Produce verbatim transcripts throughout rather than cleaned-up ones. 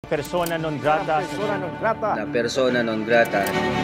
Persona non grata. Persona non grata. La persona non grata.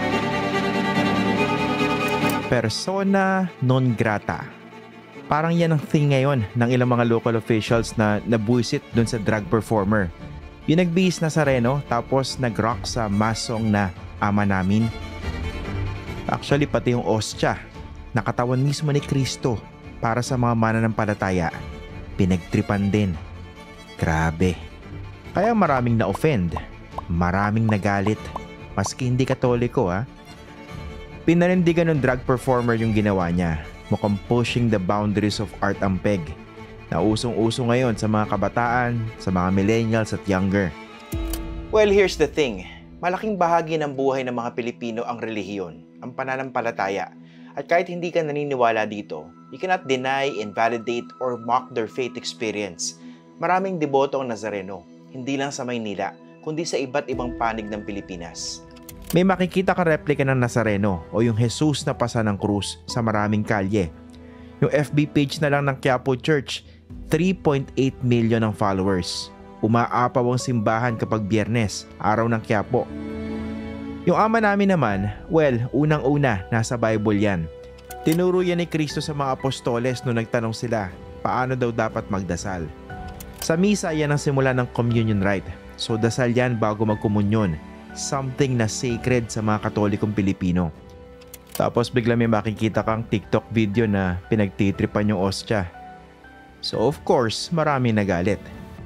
Persona non grata. Parang yan ang thing ngayon ng ilang mga local officials na nabuisit dun sa drag performer. Yung nagbihis na Nazareno tapos nag-rock sa mass song na Ama Namin. Actually pati yung ostya, nakatawan mismo ni Kristo para sa mga mananampalataya. Pinagtripan din. Grabe. Kaya maraming na-offend, maraming nagalit, maski hindi Katoliko ha. Pinanindigan ng drag performer yung ginawa niya. Mukhang pushing the boundaries of art ang peg na usong-uso ngayon sa mga kabataan, sa mga millennials at younger. Well, here's the thing. Malaking bahagi ng buhay ng mga Pilipino ang relihiyon, ang pananampalataya. At kahit hindi ka naniniwala dito, you cannot deny, invalidate, or mock their faith experience. Maraming deboto ang Nazareno, hindi lang sa Maynila, kundi sa iba't ibang panig ng Pilipinas. May makikita ka replika ng Nazareno o yung Jesus na pasa ng krus sa maraming kalye. Yung F B page na lang ng Quiapo Church, three point eight million ang followers. Umaapaw ang simbahan kapag Biyernes, araw ng Quiapo. Yung Ama Namin naman, well, unang-una, nasa Bible yan. Tinuro yan ni Kristo sa mga apostoles nung nagtanong sila, paano daw dapat magdasal. Sa misa, yan ang simula ng communion rite. So dasal yan bago magkomunyon. Something na sacred sa mga Katolikong Pilipino. Tapos bigla may makikita kang TikTok video na pinagtitripan yung ostya. So of course, marami nagalit.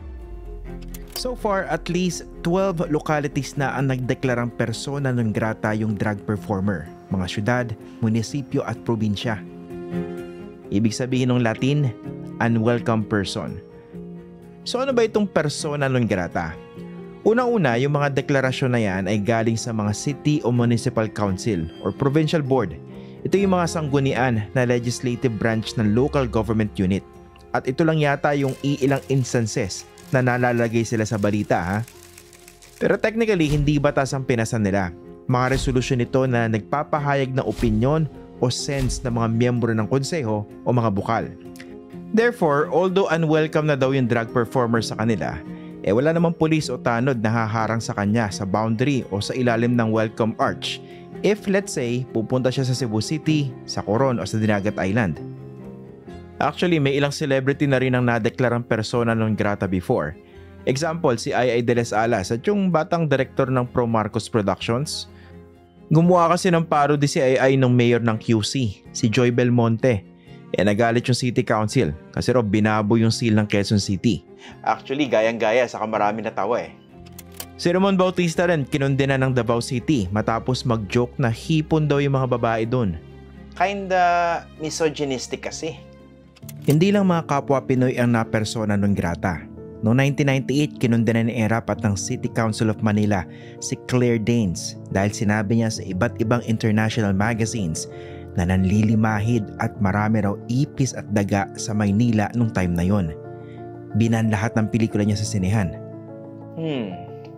So far, at least twelve localities na ang nagdeklarang persona non grata yung drag performer. Mga syudad, munisipyo at probinsya. Ibig sabihin ng Latin, unwelcome person. So ano ba itong persona non grata? Unang-una, yung mga deklarasyon na yan ay galing sa mga city o municipal council or provincial board. Ito yung mga sanggunian na legislative branch ng local government unit. At ito lang yata yung iilang instances na nalalagay sila sa balita ha. Pero technically, hindi batas ang pinasan nila. Mga resolusyon ito na nagpapahayag ng opinyon o sense ng mga miyembro ng konseho o mga bukal. Therefore, although unwelcome na daw yung drag performer sa kanila, eh wala namang pulis o tanod na haharang sa kanya sa boundary o sa ilalim ng welcome arch if let's say pupunta siya sa Cebu City, sa Coron o sa Dinagat Island. Actually, may ilang celebrity na rin ang nadeklarang persona non grata before. Example, si Ai Ai de las Alas at yung batang director ng Pro Marcos Productions. Gumawa kasi ng parody si Ai Ai ng mayor ng Q C, si Joy Belmonte. Eh nagalit yung City Council kasi raw binabo yung seal ng Quezon City. Actually, gayang-gaya saka marami natawa eh. Si Ramon Bautista rin kinondena ng Davao City matapos mag-joke na hipon daw yung mga babae doon. Kinda misogynistic kasi. Hindi lang mga kapwa Pinoy ang napersona non grata. Noong nineteen ninety-eight, kinondena ni ERAP at ng City Council of Manila si Claire Danes dahil sinabi niya sa iba't ibang international magazines na nanlilimahid at marami raw ipis at daga sa Maynila nung time na yon. Binan lahat ng pelikula niya sa sinehan. Hmm,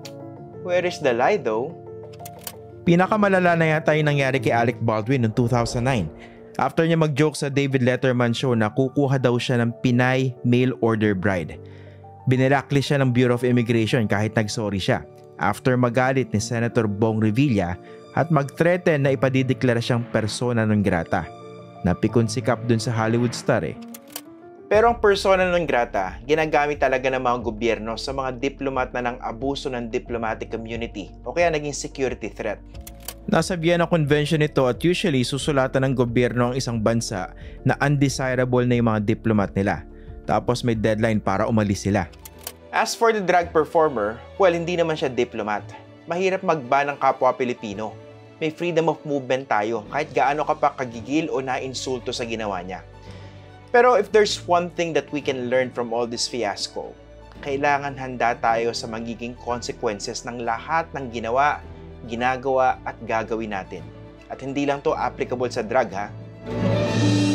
where is the lie though? Pinakamalala na yata yung nangyari kay Alec Baldwin noong two thousand nine. After niya mag-joke sa David Letterman show na kukuha daw siya ng Pinay mail order bride. Binilacklist siya ng Bureau of Immigration kahit nag-sorry siya. After magalit ni Senator Bong Revilla at mag-threaten na ipadideklara siyang persona non grata. Napikon sikap dun sa Hollywood star eh. Pero ang persona non grata, ginagamit talaga ng mga gobyerno sa mga diplomat na ng abuso ng diplomatic community o kaya naging security threat. Nasa Vienna Convention ito at usually susulatan ng gobyerno ang isang bansa na undesirable na yung mga diplomat nila. Tapos may deadline para umalis sila. As for the drag performer, well, hindi naman siya diplomat. Mahirap mag-ban ng kapwa Pilipino. May freedom of movement tayo kahit gaano ka pa kagigil o nainsulto sa ginawa niya. Pero if there's one thing that we can learn from all this fiasco, kailangan handa tayo sa magiging consequences ng lahat ng ginawa, ginagawa at gagawin natin. At hindi lang to applicable sa drug ha.